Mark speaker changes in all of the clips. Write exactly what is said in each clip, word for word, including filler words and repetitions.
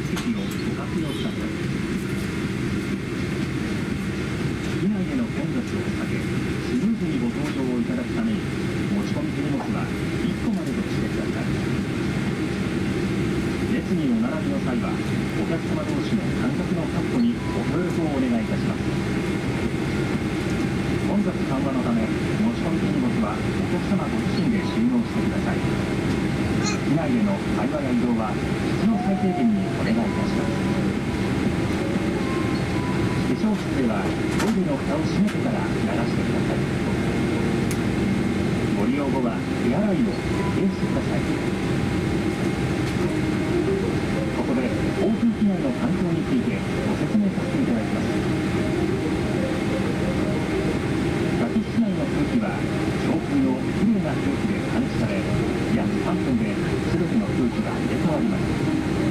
Speaker 1: 席をご活用ください。機内での混雑を避け、スムーズにご搭乗をいただくために、持ち込み手荷物はいっこまでとしてください。列にお並びの際は、お客様同士の間隔の確保にご協力をお願いいたします。混雑緩和のため、持ち込み手荷物はお客様ご自身で収納してください。機内での会話や移動は質の最低限にお願いいたします。化粧室ではトイレの蓋を閉めてから流してください。ご利用後は手洗いを徹底してください。ここで航空機内の環境についてご説明させていただきます。客室内の空気は上空のきれいな空気で換気され、約さんぷんで全ての空気が入れ替わります。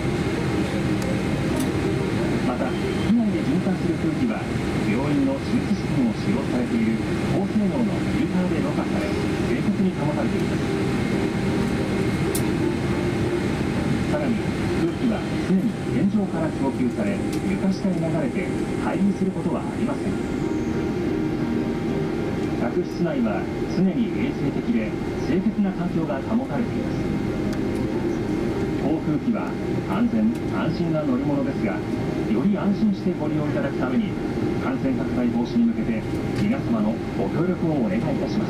Speaker 1: また、機内で循環する空気は病院の手術室にも使用されている高性能のフィルターでろ過され、正確に保たれています。さらに空気は常に天井から供給され、床下に流れて排流することはありません。客室内は常に衛生的で清潔な環境が保たれています。航空機は安全安心な乗り物ですが、より安心してご利用いただくために、感染拡大防止に向けて皆様のご協力をお願いいたします。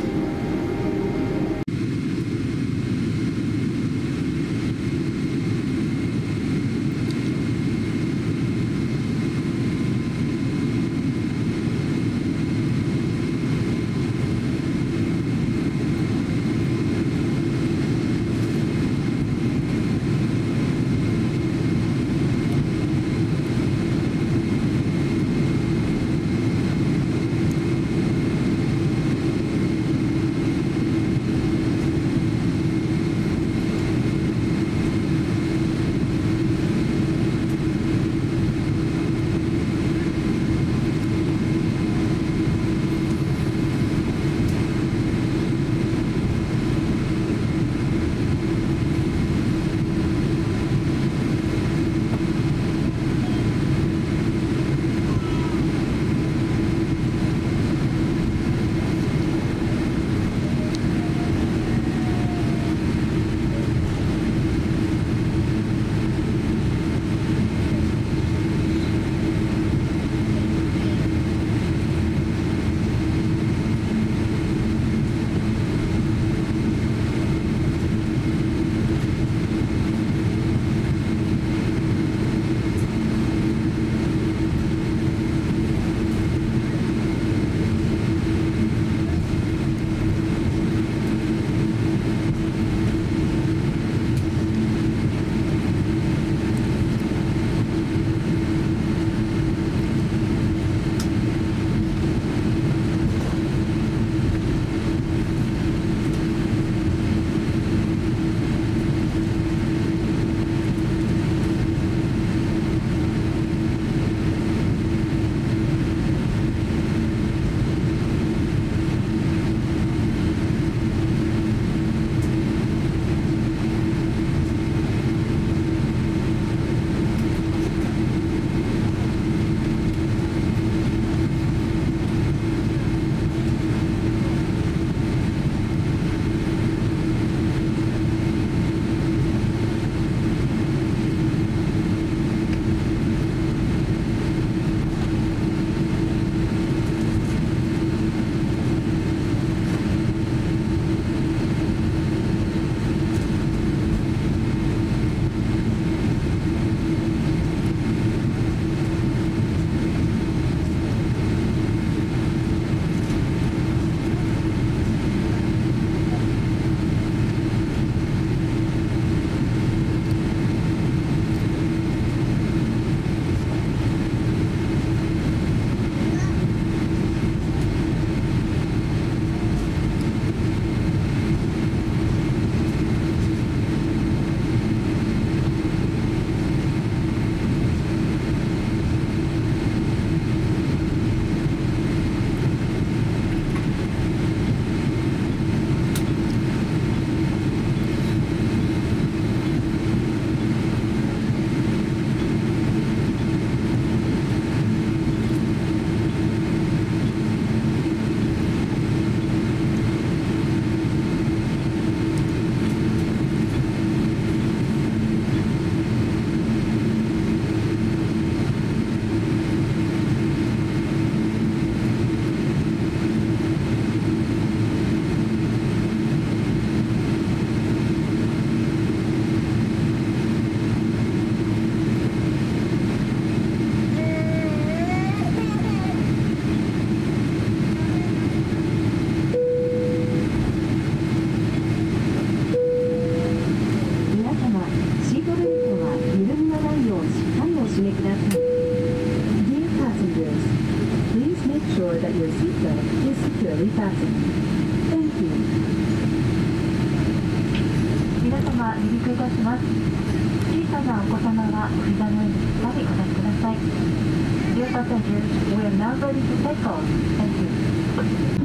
Speaker 2: returning. Thank you. 皆様、離陸いたします。小さなお子様はお膝の上にしっかりお立ちください。Dear passengers, we are now ready to take off. Thank you.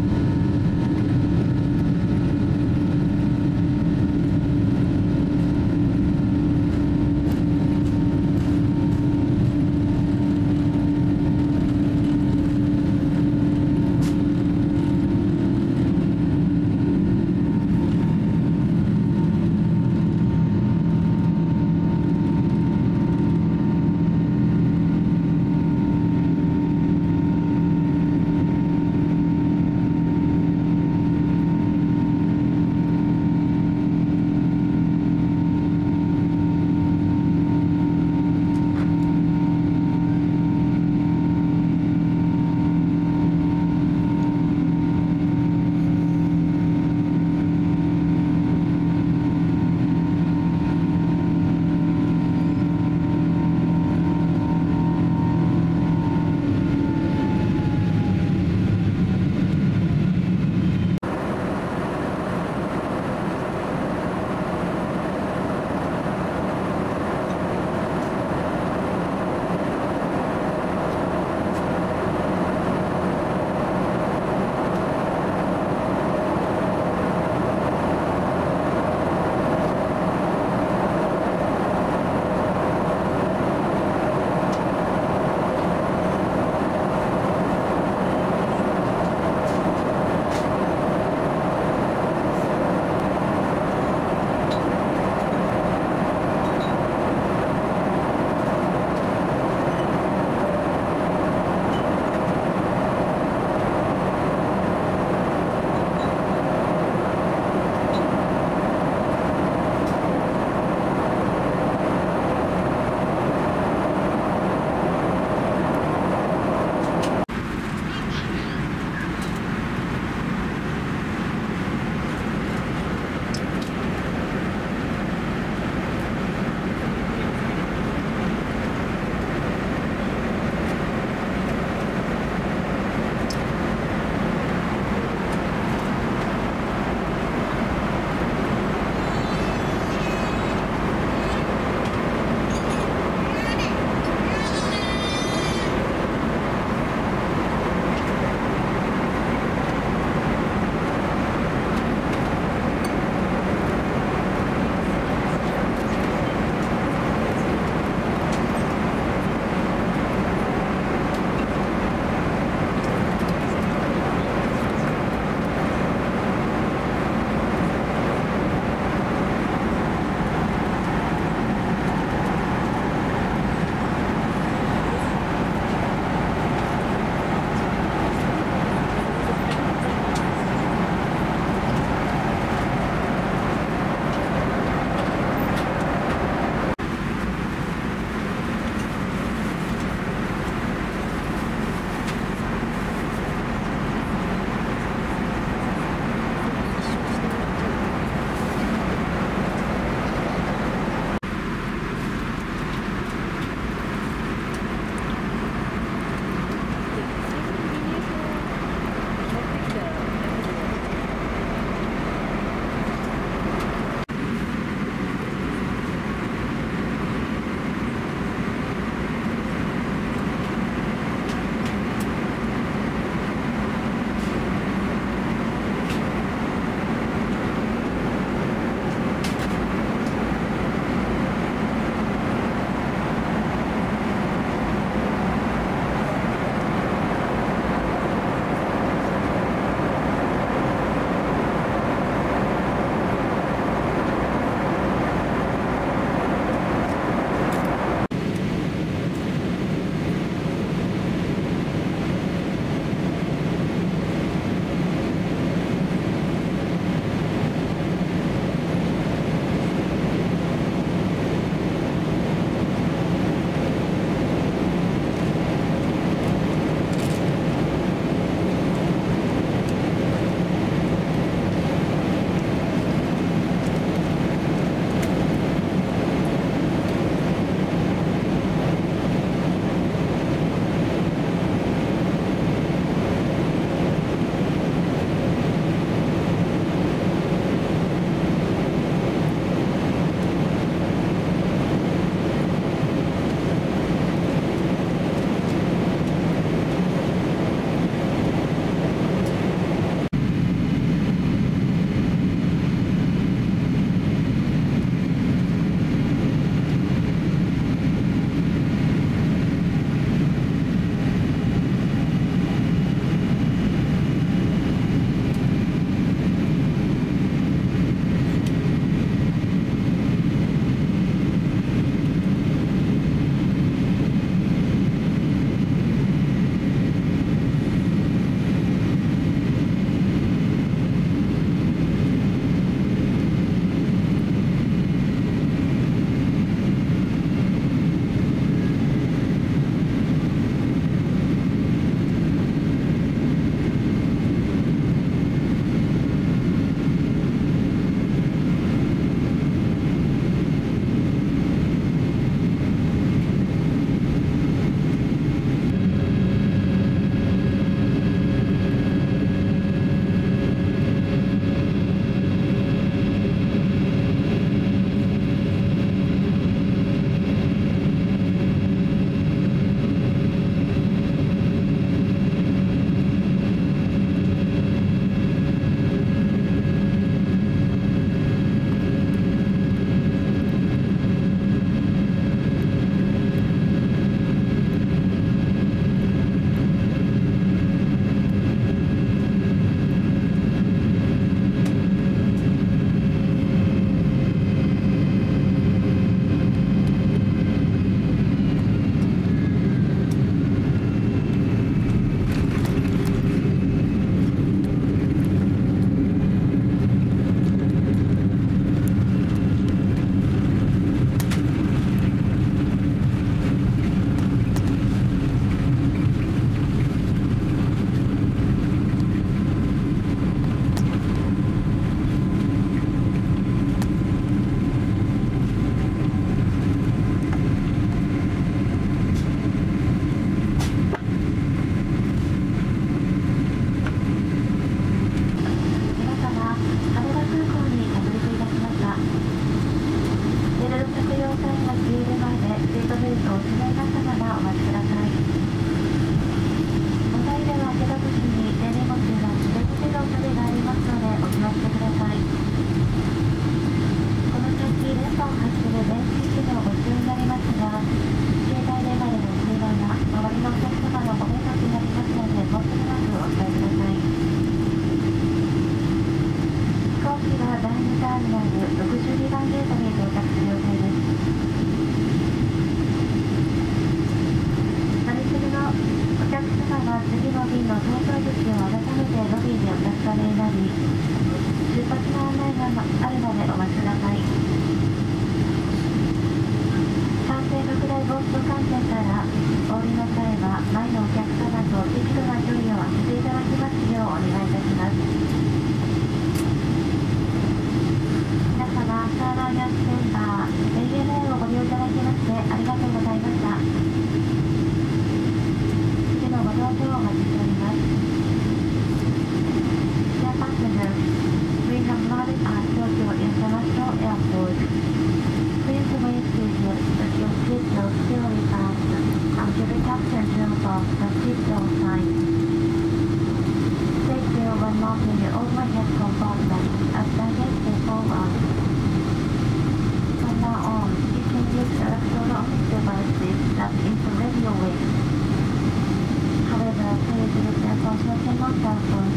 Speaker 2: cell phone